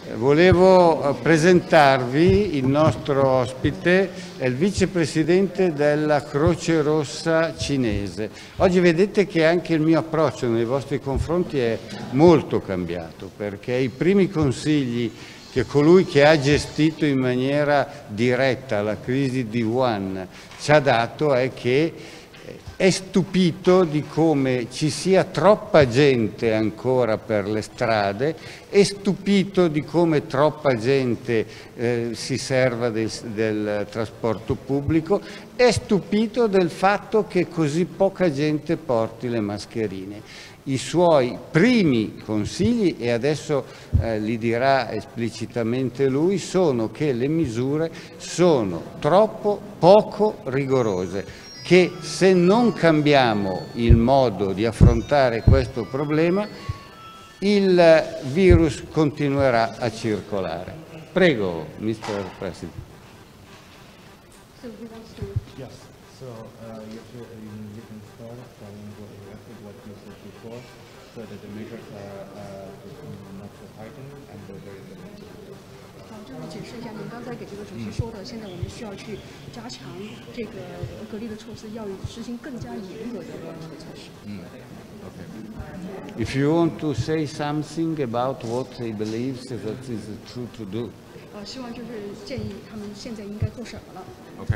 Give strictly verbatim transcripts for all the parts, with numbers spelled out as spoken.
Volevo presentarvi il nostro ospite, è il vicepresidente della Croce Rossa cinese. Oggi vedete che anche il mio approccio nei vostri confronti è molto cambiato, perché i primi consigli che colui che ha gestito in maniera diretta la crisi di Wuhan ci ha dato è che è stupito di come ci sia troppa gente ancora per le strade, è stupito di come troppa gente eh, si serva del, del trasporto pubblico, è stupito del fatto che così poca gente porti le mascherine. I suoi primi consigli, e adesso eh, li dirà esplicitamente lui, sono che le misure sono troppo poco rigorose, che se non cambiamo il modo di affrontare questo problema, il virus continuerà a circolare. Prego, mister President. So he wants to... Yes. So uh, you, you can start from what you said before, so that the measures are uh, not so tightened and very good. 好，这位解释一下，您刚才给这个主持说的，现在我们需要去加强这个隔离的措施，要实行更加严格的措施。 嗯 ，OK. If you want to say something about what he believes that is true to do. 呃，希望就是建议他们现在应该做什么了。 OK.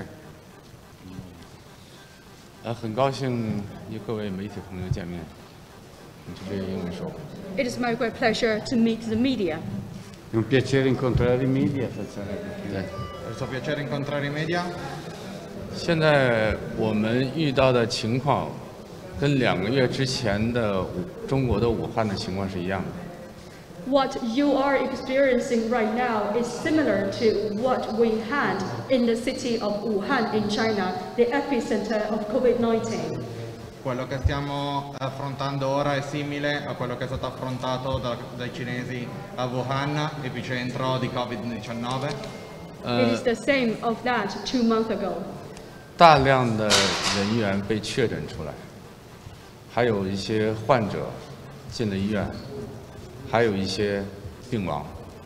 呃，很高兴与各位媒体朋友见面。你直接英文说吧。 It is my great pleasure to meet the media. È un piacere incontrare i media. 对， è stato piacere incontrare i media. 现在我们遇到的情况，跟两个月之前的中国的武汉的情况是一样的。 What you are experiencing right now is similar to what we had in the city of Wuhan in China, the epicenter of COVID nineteen. Quello che stiamo affrontando ora è simile a quello che è stato affrontato da, dai cinesi a Wuhan, epicentro di COVID diciannove. It is the same of that two months ago. 大量的人员被确诊出来，还有一些患者进了医院，还有一些病亡。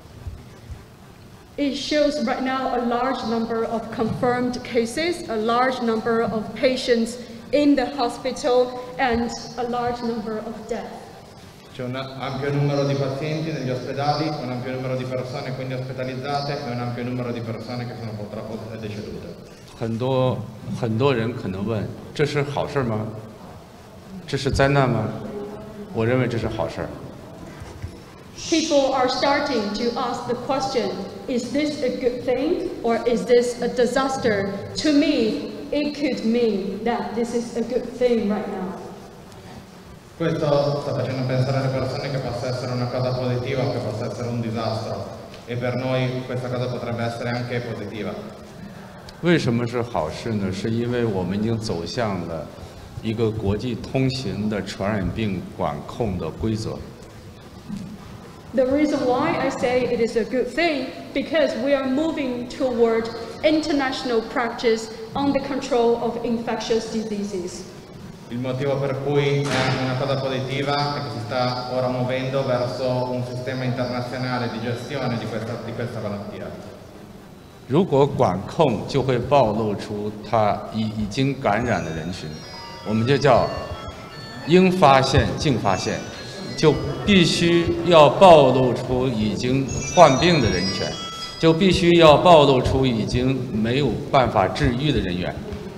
It shows right now a large number of confirmed cases, a large number of patients in the hospital, and a large number of deaths. C'è un ampio numero di pazienti negli ospedali, un ampio numero di persone quindi ospitalizzate e un ampio numero di persone che sono purtroppo decedute. 很多很多人可能问，这是好事吗？这是灾难吗？我认为这是好事。 People are starting to ask the question, is this a good thing or is this a disaster? To me, it could mean that this is a good thing right now. Questo sta facendo pensare alle persone che possa essere una cosa positiva o che possa essere un disastro, e per noi questa cosa potrebbe essere anche positiva. 为什么是好事呢？是因为我们已经走向了一个国际通行的传染病管控的规则。 The reason why I say it is a good thing, because we are moving toward international practice on the control of infectious diseases. Il motivo per cui è anche una cosa positiva è che si sta ora muovendo verso un sistema internazionale di gestione di questa, di questa malattia. 如果管控就会暴露出他已已经感染的人群，我们就叫应发现尽发现。 就必须要暴露出已经患病的人权，就必须要暴露出已经没有办法治愈的人员。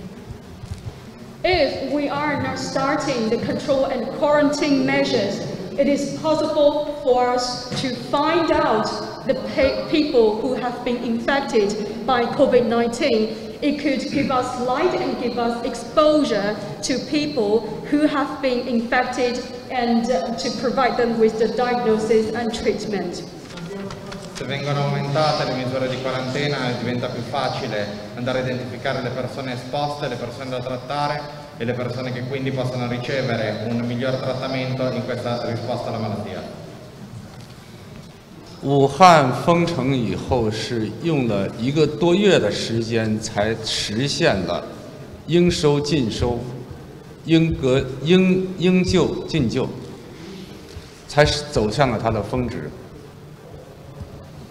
If we are not starting the control and quarantine measures, it is possible for us to find out the people who have been infected by COVID nineteen. It could give us light and give us exposure to people who have been infected and uh, to provide them with the diagnosis and treatment. Se vengono aumentate le misure di quarantena diventa più facile andare a identificare le persone esposte, le persone da trattare e le persone che quindi possono ricevere un miglior trattamento in questa risposta alla malattia. 武汉封城以后是用了一个多月的时间才实现了应收尽收、应隔应应救尽救，才走向了它的峰值。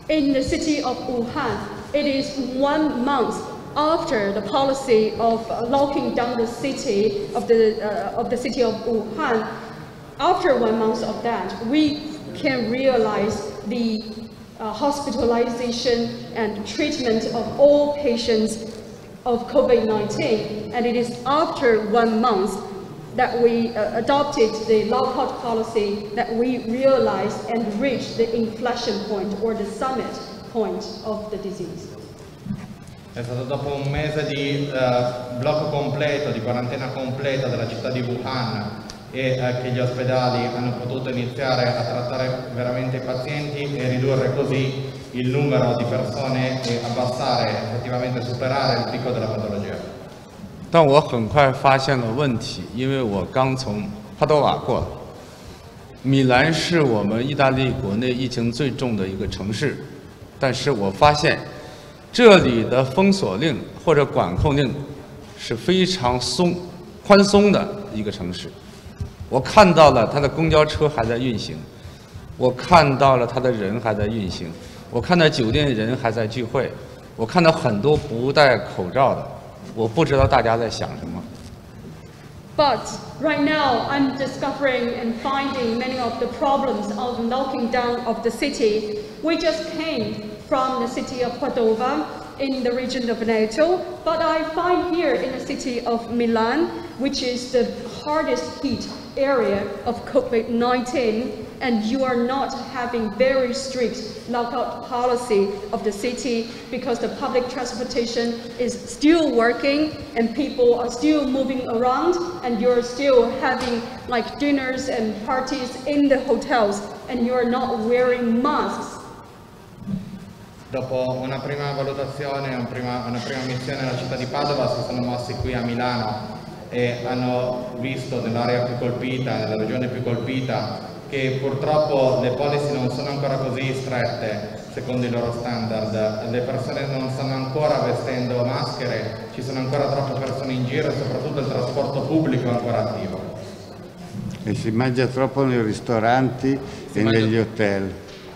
In the city of Wuhan, it is one month after the policy of locking down the city of the uh, of the city of Wuhan. After one month of that, we can realize the uh, hospitalization and treatment of all patients of COVID nineteen, and it is after one month that we uh, adopted the lockout policy that we realized and reached the inflection point or the summit point of the disease. È stato dopo un mese di uh, blocco completo, di quarantena completa della città di Wuhan e uh, che gli ospedali hanno potuto iniziare a trattare veramente i pazienti e ridurre così il numero di persone e abbassare, effettivamente superare il picco della patologia. 但我很快发现了问题，因为我刚从帕多瓦过来。米兰是我们意大利国内疫情最重的一个城市，但是我发现这里的封锁令或者管控令是非常松、宽松的一个城市。我看到了它的公交车还在运行，我看到了它的人还在运行，我看到酒店人还在聚会，我看到很多不戴口罩的。 我不知道大家在想什么。 But right now, I'm discovering and finding many of the problems of locking down of the city. We just came from the city of Padova in the region of Veneto, but I find here in the city of Milan, which is the hardest hit area of COVID nineteen, and you are not having very strict lockout policy of the city because the public transportation is still working and people are still moving around, and you're still having like dinners and parties in the hotels, and you're not wearing masks. Dopo una prima valutazione, una prima, una prima missione nella città di Padova, si sono mossi qui a Milano e hanno visto nell'area più colpita, nella regione più colpita, che purtroppo le policy non sono ancora così strette secondo i loro standard, le persone non stanno ancora vestendo maschere, ci sono ancora troppe persone in giro e soprattutto il trasporto pubblico è ancora attivo. E si mangia troppo nei ristoranti e negli hotel.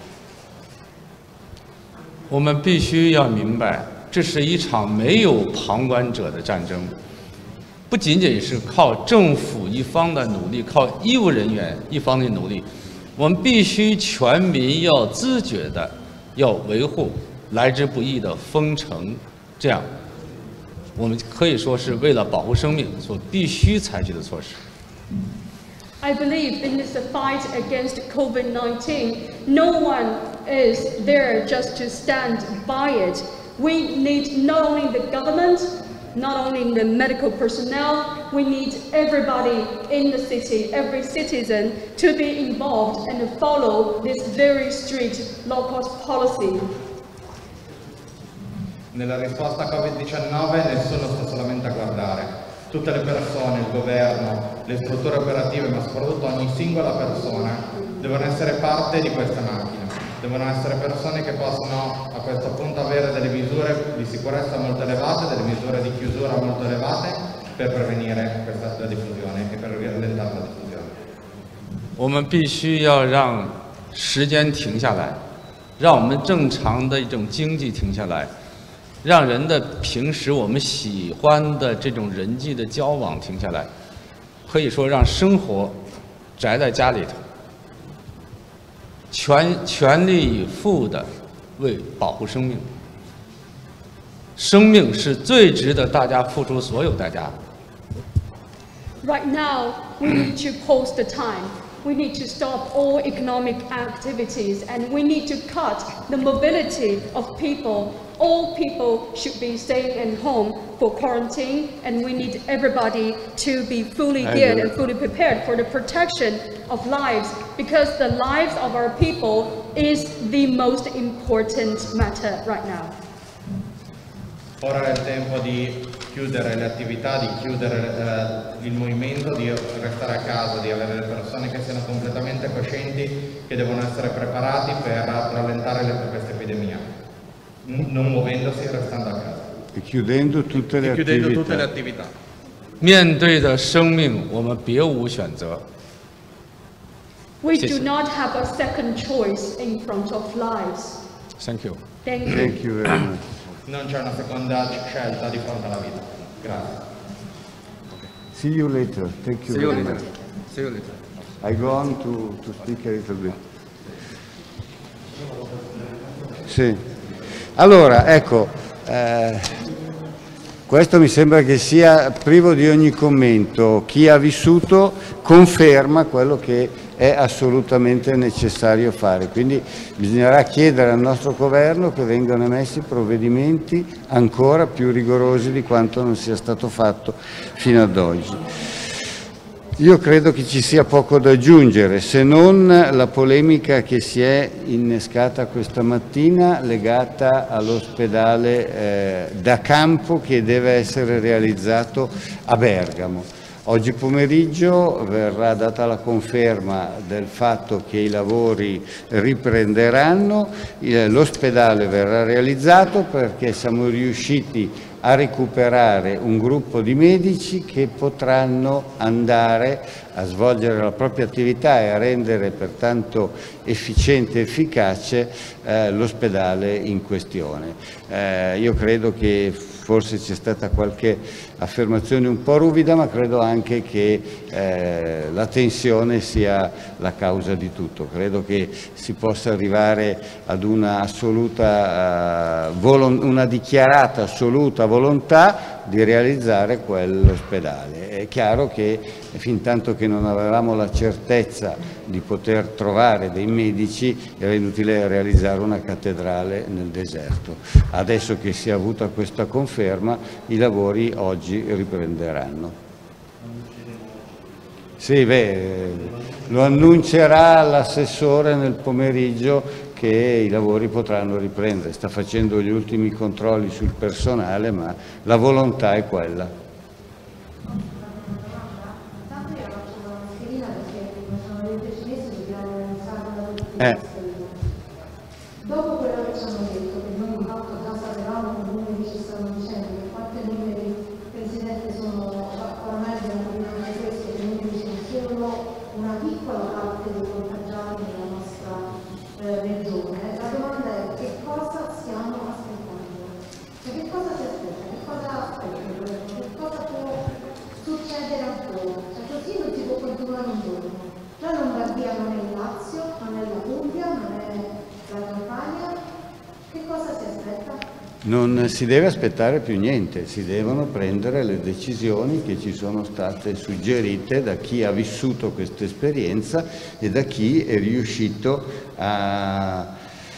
我们必须要明白，这是一场没有旁观者的战争，不仅仅是靠政府一方的努力，靠医务人员一方的努力，我们必须全民要自觉的要维护来之不易的封城，这样我们可以说是为了保护生命所必须采取的措施。 I believe in this fight against COVID nineteen, no one is there just to stand by it. We need not only the government, not only the medical personnel, we need everybody in the city, every citizen to be involved and follow this very strict low-cost policy. Nella risposta a Covid diciannove nessuno sta solamente a guardare. Tutte le persone, il governo, le strutture operative, ma soprattutto ogni singola persona devono essere parte di questa macchina. Devono essere persone che possono a questo punto avere delle misure di sicurezza molto elevate, delle misure di chiusura molto elevate per prevenire questa diffusione e per rallentare la diffusione. 我们必须要让时间停下来，让我们正常的一种经济停下来。 让人的平时我们喜欢的这种人际的交往停下来，可以说让生活宅在家里头，全全力以赴的为保护生命。生命是最值得大家付出所有代价的。 Right now, we need to pause the time. We need to stop all economic activities, and we need to cut the mobility of people. All people should be staying at home for quarantine, and we need everybody to be fully geared and fully prepared for the protection of lives, because the lives of our people is the most important matter right now. Ora è il tempo di chiudere le attività, di chiudere eh, il movimento, di restare a casa, di avere le persone che siano completamente coscienti che devono essere preparati per rallentare le, questa epidemia, non muovendosi e restando a casa. E chiudendo tutte le e chiudendo attività. tutte le attività. 面对的生命，我们别无选择。 We do not have a second choice in front of lives. Thank you. Thank you. Thank you very much. Non c'è una seconda scelta di fronte alla vita. Grazie. See you later. Thank you See you very later. much. See you later. I go on to, to speak a little bit. Sì. Allora, ecco, eh, questo mi sembra che sia privo di ogni commento. Chi ha vissuto conferma quello che è assolutamente necessario fare. Quindi bisognerà chiedere al nostro governo che vengano emessi provvedimenti ancora più rigorosi di quanto non sia stato fatto fino ad oggi. Io credo che ci sia poco da aggiungere, se non la polemica che si è innescata questa mattina legata all'ospedale eh, da campo che deve essere realizzato a Bergamo. Oggi pomeriggio verrà data la conferma del fatto che i lavori riprenderanno, l'ospedale verrà realizzato perché siamo riusciti a recuperare un gruppo di medici che potranno andare a svolgere la propria attività e a rendere pertanto efficiente e efficace eh, l'ospedale in questione. Eh, io credo che forse c'è stata qualche affermazione un po' ruvida, ma credo anche che eh, la tensione sia la causa di tutto. Credo che si possa arrivare ad una assoluta, uh, una dichiarata assoluta volontà di realizzare quell'ospedale. È chiaro che fin tanto che non avevamo la certezza di poter trovare dei medici era inutile realizzare una cattedrale nel deserto. Adesso che si è avuta questa conferma, i lavori oggi riprenderanno. Sì, beh, lo annuncerà l'assessore nel pomeriggio che i lavori potranno riprendere. Sta facendo gli ultimi controlli sul personale, ma la volontà è quella. Eh. Dopo quello che ci hanno detto, che noi di fatto già sapevamo, che i numeri ci stanno dicendo, che quante numeri, Presidente, sono oramai abbiamo capito anche questo, che i numeri sono solo una piccola parte dei contagiati nella nostra eh, regione. La domanda è che cosa stiamo aspettando? Cioè, che cosa si aspetta? Che cosa aspetta? Che cosa può succedere ancora? Cioè, così non si può continuare un giorno. La Lombardia non è il Lazio, non è la Puglia, non è la Campania. Che cosa si aspetta? Non si deve aspettare più niente, si devono prendere le decisioni che ci sono state suggerite da chi ha vissuto questa esperienza e da chi è riuscito a,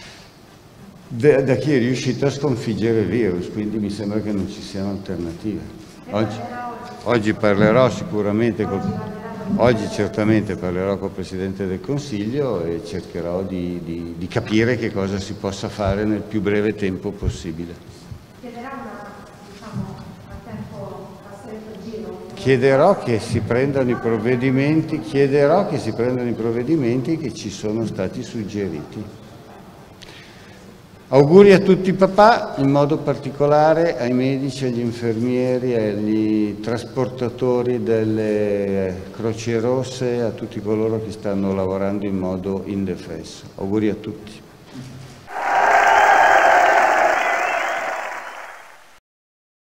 da chi è riuscito a sconfiggere il virus, quindi mi sembra che non ci siano alternative. Oggi, oggi parlerò sicuramente col... Oggi certamente parlerò col Presidente del Consiglio e cercherò di, di, di capire che cosa si possa fare nel più breve tempo possibile. Chiederà una, diciamo, a tempo a stretto giro? Chiederò che si prendano i provvedimenti, chiederò che si prendano i provvedimenti che ci sono stati suggeriti. Auguri a tutti i papà, in modo particolare ai medici, agli infermieri, agli trasportatori delle Croci Rosse, a tutti coloro che stanno lavorando in modo indefesso. Auguri a tutti.